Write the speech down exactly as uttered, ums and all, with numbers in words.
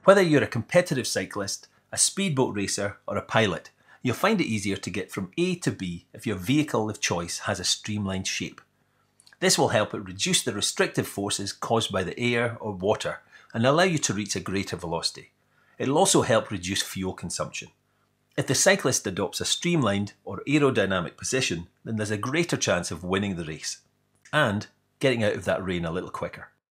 Whether you're a competitive cyclist, a speedboat racer or a pilot, you'll find it easier to get from A to B if your vehicle of choice has a streamlined shape. This will help it reduce the restrictive forces caused by the air or water and allow you to reach a greater velocity. It'll also help reduce fuel consumption. If the cyclist adopts a streamlined or aerodynamic position, then there's a greater chance of winning the race and getting out of that rain a little quicker.